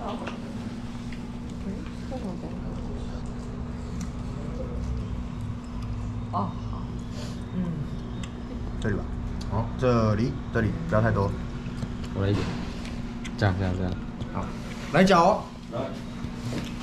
哦，好， 这里吧。好，这里，不要太多。 我来一点。这样。 好，来脚哦。 来。